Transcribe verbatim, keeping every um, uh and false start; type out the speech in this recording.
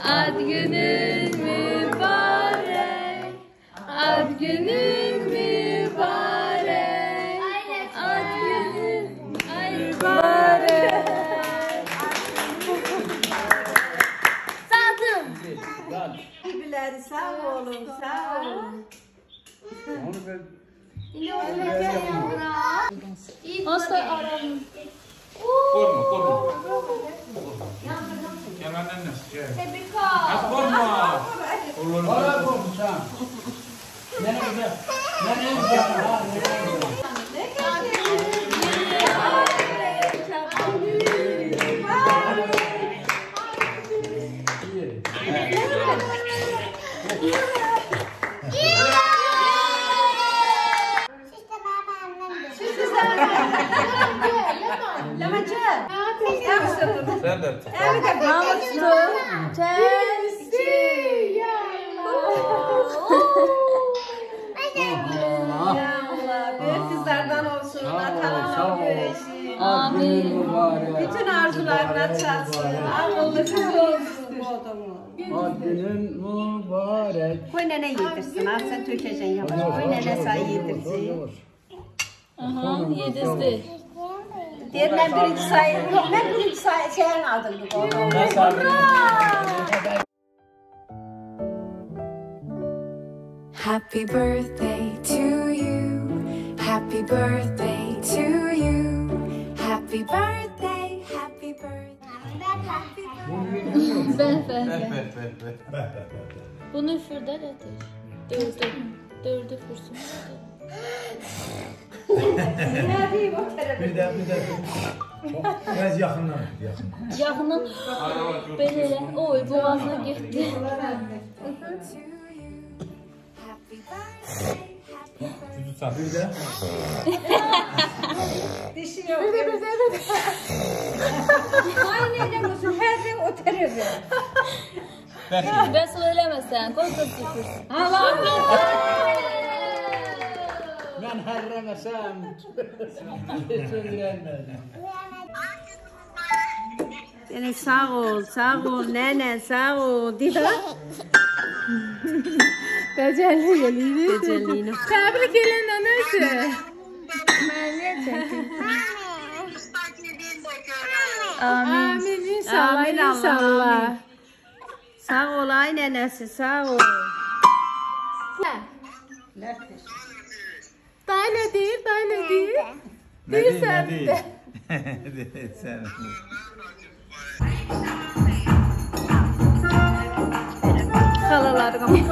Ad günün mübarek. Ad günün mübarek. Ad günün mübarek. Sadım. Birbirleri sağ olun, sağ olun. Nasıl aranın? Korkma, korkma. Kemerden nasıl? Tebrika. Az korkma. Valla korkma sen. Nereye gidiyor? Nereye gidiyor? Sen de. Evet, namuslu. Temsi. Ya Allah, büyük kızlardan olsun, atalarına güreşin. Amin. Bütün arzularına çalsın. Akıllı kız olsun. Ad günün mübarek. Koy nene yedirsin, al sen tökeceksin yavaş. Koy nene say yedirsin. Aha, yedizdi. Diğer ben birinci sayı, yok ben birinci sayı şeyini aldım bu oğlum. Happy birthday to you. Happy birthday to you. Happy birthday, happy birthday. Happy birthday. Ben ben Ver, ben. ver, ver, ver. Bunu üfürder edir. Dördü. Dördü fürsün. Ne diyeyim o tarafa? Bir de bir de. Biraz yakından. Yakından. Yaxından belə, oy boğazına getdi. Bir de. Dişi yok. Evet evet evet. Aynen olsun her şey o tarafa. Ben söyləməsən, qoy qız üfürsün. Allah Ben herremesem. Söylenmezdim. Yani sağ ol, sağ ol, nene sağ ol. Dida. Becərli gəliydi. Becərliyini. Təbrik elən nənəsi. Mənə çəkin. Amin. Amin inşallah, Amin, Allah, inşallah. amin. Sağ ol ay nenesi, sağ ol. Day nə deyir, day nə deyir? Ne değil, ne değil. Sen. Xalalarım.